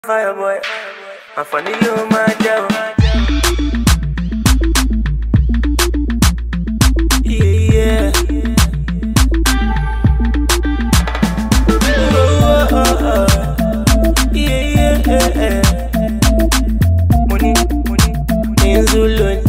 Fire boy, I'm funny you my girl. Yeah. Yeah. Money, in Zulu,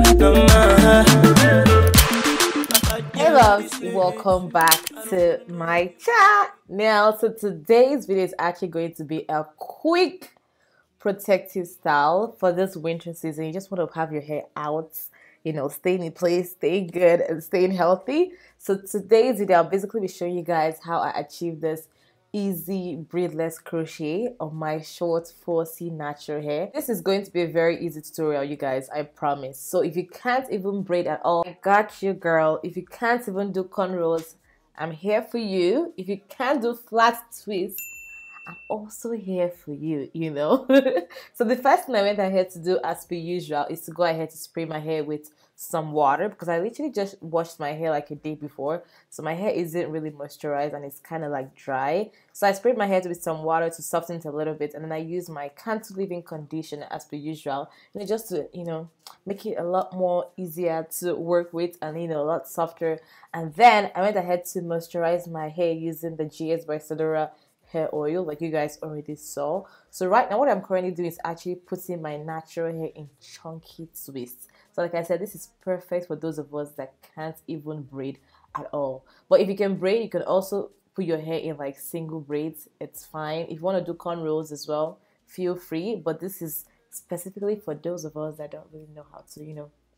Hey loves, welcome back to my channel. So today's video is actually going to be a quick protective style for this winter season. You just want to have your hair out, you know, staying in place, staying good and staying healthy. So today's video, I'll basically be showing you guys how I achieved this easy braidless crochet of my short 4C natural hair. This is going to be a very easy tutorial, you guys, I promise. So if you can't even braid at all, I got you, girl. If you can't even do cornrows, I'm here for you. If you can't do flat twists, I'm also here for you, you know. So the first thing I went ahead to do, as per usual, is to go ahead to spray my hair with some water, because I literally just washed my hair like a day before, so my hair isn't really moisturized and it's kind of like dry. So I sprayed my hair with some water to soften it a little bit, and then I used my Cantu Leave-in conditioner as per usual, just to, you know, make it a lot more easier to work with and, you know, a lot softer. And then I went ahead to moisturize my hair using the GS by Sadora Hair oil, like you guys already saw. So right now what I'm currently doing is actually putting my natural hair in chunky twists. So like I said, this is perfect for those of us that can't even braid at all. But if you can braid, you can also put your hair in like single braids. It's fine. If you want to do cornrows as well, feel free. But this is specifically for those of us that don't really know how to,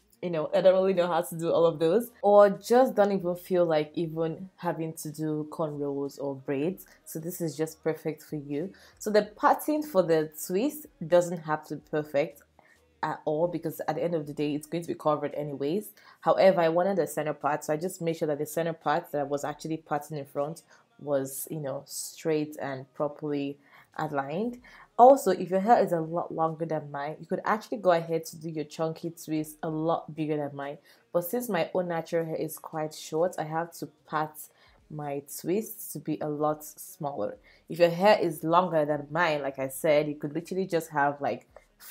I don't really know how to do all of those, or just don't even feel like even having to do cornrows or braids. So this is just perfect for you. So the pattern for the twist doesn't have to be perfect at all, because at the end of the day it's going to be covered anyways. However, I wanted the center part, so I just made sure that the center part that was actually parting in front was, you know, straight and properly aligned. Also, if your hair is a lot longer than mine, you could actually go ahead to do your chunky twist a lot bigger than mine. But since my own natural hair is quite short, I have to pat my twists to be a lot smaller. If your hair is longer than mine, like I said, you could literally just have like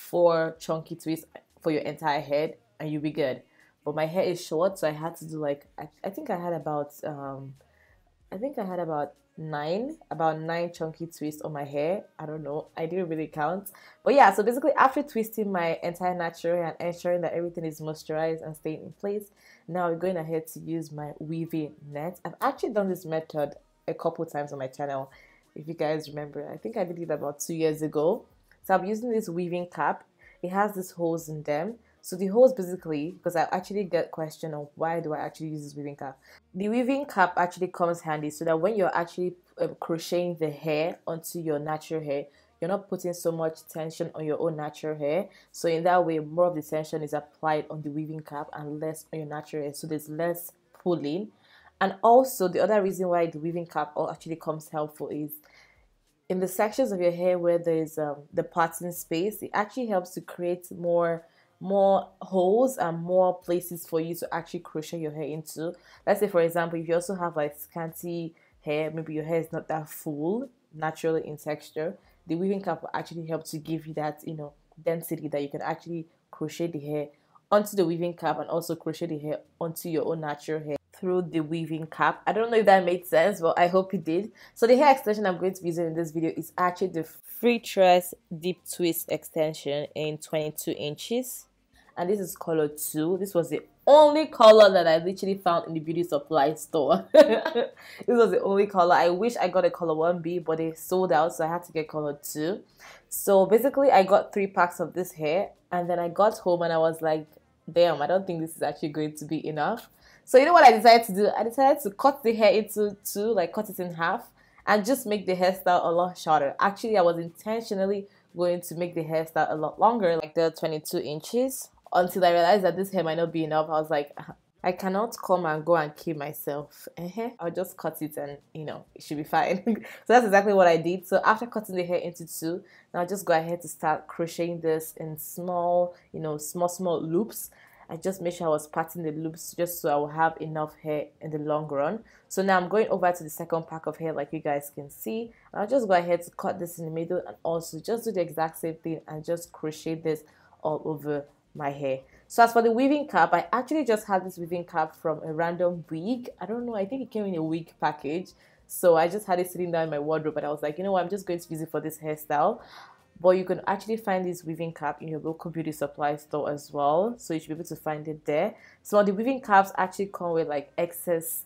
4 chunky twists for your entire head and you'll be good. But my hair is short, so I had to do like, I think I had about nine chunky twists on my hair. I don't know, I didn't really count. But yeah, so basically after twisting my entire natural hair and ensuring that everything is moisturized and staying in place, now we're going ahead to use my weaving net. I've actually done this method a couple times on my channel, if you guys remember. I think I did it about 2 years ago. So I'm using this weaving cap. It has these holes in them. So the holes basically, because I actually get question on why do I actually use this weaving cap. The weaving cap actually comes handy so that when you're actually crocheting the hair onto your natural hair, you're not putting so much tension on your own natural hair. So in that way, more of the tension is applied on the weaving cap and less on your natural hair. So there's less pulling. And also the other reason why the weaving cap actually comes helpful is in the sections of your hair where there's the parting space, it actually helps to create more holes and more places for you to actually crochet your hair into. Let's say, for example, if you also have like scanty hair, maybe your hair is not that full naturally in texture, the weaving cap will actually help to give you that, you know, density that you can actually crochet the hair onto the weaving cap and also crochet the hair onto your own natural hair through the weaving cap. I don't know if that made sense, but I hope it did. So the hair extension I'm going to be using in this video is actually the Free Tress Deep Twist extension in 22 inches. And this is color 2. This was the only color that I literally found in the beauty supply store. This was the only color. I wish I got a color 1B, but they sold out, so I had to get color 2. So basically I got 3 packs of this hair, and then I got home and I was like, damn, I don't think this is actually going to be enough. So you know what I decided to do? I decided to cut the hair into 2, like cut it in half, and just make the hairstyle a lot shorter. Actually, I was intentionally going to make the hairstyle a lot longer, like the 22 inches, until I realized that this hair might not be enough. I was like, I cannot come and go and kill myself. I'll just cut it and, you know, it should be fine. So that's exactly what I did. So after cutting the hair into 2, now just go ahead to start crocheting this in small, you know, small loops. I just made sure I was parting the loops just so I will have enough hair in the long run. So now I'm going over to the second pack of hair, like you guys can see. I'll just go ahead to cut this in the middle and also just do the exact same thing and just crochet this all over my hair. So as for the weaving cap, I actually just had this weaving cap from a random wig. I don't know, I think it came in a wig package. So I just had it sitting down in my wardrobe, but I was like, you know what, I'm just going to use it for this hairstyle. But you can actually find this weaving cap in your local beauty supply store as well. So you should be able to find it there. So the weaving caps actually come with like excess,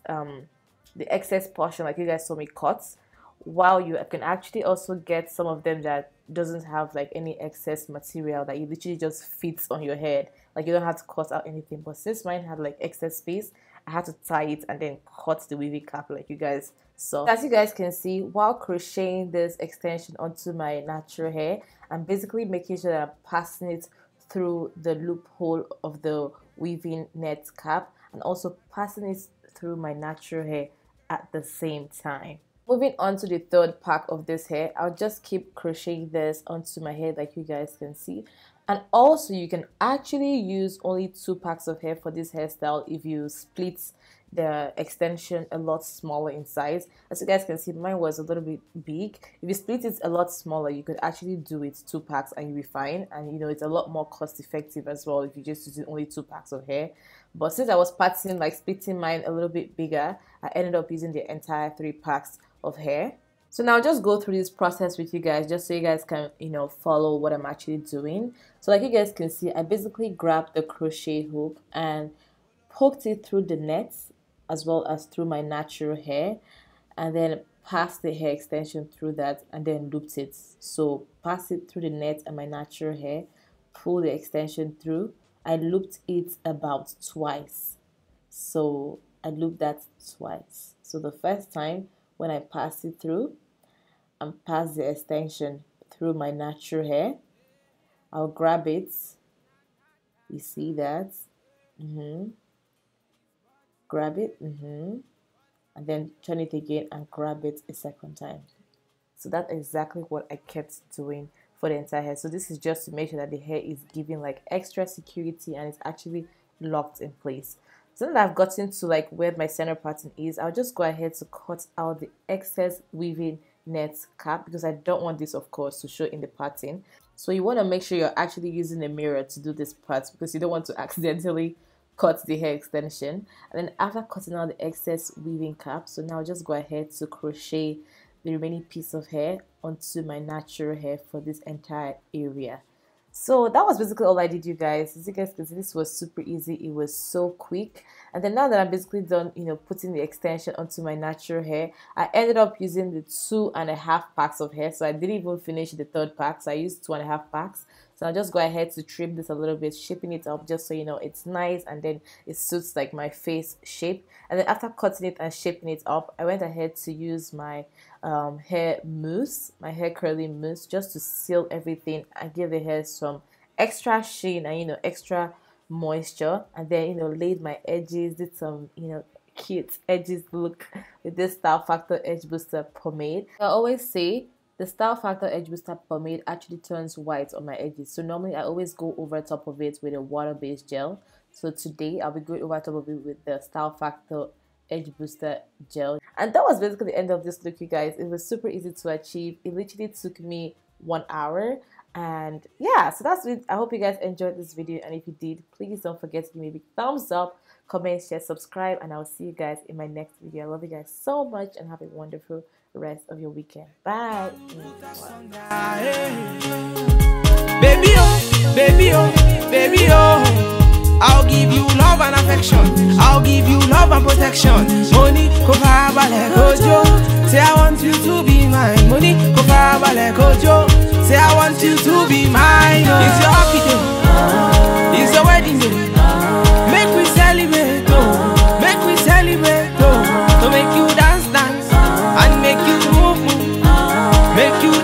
the excess portion, like you guys saw me cut. While you can actually also get some of them that doesn't have like any excess material, that you literally just fits on your head. Like you don't have to cut out anything. But since mine had like excess space, I had to tie it and then cut the weaving cap like you guys saw. As you guys can see, while crocheting this extension onto my natural hair, I'm basically making sure that I'm passing it through the loophole of the weaving net cap and also passing it through my natural hair at the same time. Moving on to the third pack of this hair, I'll just keep crocheting this onto my hair like you guys can see. And also you can actually use only 2 packs of hair for this hairstyle if you split the extension a lot smaller in size. As you guys can see, mine was a little bit big. If you split it a lot smaller, you could actually do it 2 packs and you'll be fine. And you know, it's a lot more cost effective as well if you just use only 2 packs of hair. But since I was parting, like splitting mine a little bit bigger, I ended up using the entire 3 packs of hair. So now I'll just go through this process with you guys just so you guys can, you know, follow what I'm actually doing. So like you guys can see, I basically grabbed the crochet hook and poked it through the net as well as through my natural hair, and then passed the hair extension through that and then looped it. So pass it through the net and my natural hair, pull the extension through. I looped it about twice. So I looped that twice. So the first time when I pass it through and pass the extension through my natural hair, I'll grab it. You see that? Grab it, and then turn it again and grab it a second time. So that's exactly what I kept doing for the entire hair. So this is just to make sure that the hair is giving like extra security and it's actually locked in place. So now that I've gotten to like where my center pattern is, I'll just go ahead to cut out the excess weaving net cap because I don't want this, of course, to show in the pattern. So you want to make sure you're actually using a mirror to do this part because you don't want to accidentally cut the hair extension. And then after cutting out the excess weaving cap, so now I'll just go ahead to crochet the remaining piece of hair onto my natural hair for this entire area. So that was basically all I did, you guys. As you guys can see, this was super easy. It was so quick. And then now that I'm basically done, you know, putting the extension onto my natural hair, I ended up using the 2.5 packs of hair. So I didn't even finish the 3rd pack. So I used 2.5 packs. So I'll just go ahead to trim this a little bit, shaping it up just so you know it's nice and then it suits like my face shape. And then after cutting it and shaping it up, I went ahead to use my hair mousse, my hair curling mousse, just to seal everything and give the hair some extra sheen and, you know, extra moisture. And then, you know, laid my edges, did some, you know, cute edges look with this Style Factor Edge Booster pomade. I always say the Style Factor Edge Booster pomade actually turns white on my edges. So normally I always go over top of it with a water-based gel. So today I'll be going over top of it with the Style Factor Edge Booster gel. And that was basically the end of this look, you guys. It was super easy to achieve. It literally took me 1 hour. And yeah, so that's it. I hope you guys enjoyed this video, and if you did, please don't forget to give me a big thumbs up, comment, share, subscribe, and I'll see you guys in my next video. I love you guys so much and have a wonderful rest of your weekend. Bye. Baby oh, baby oh, baby oh, I'll give you love and affection. I'll give you love and protection. Money, say I want you to be mine. Money, say I want you to be mine. It's your happy day, it's your wedding day.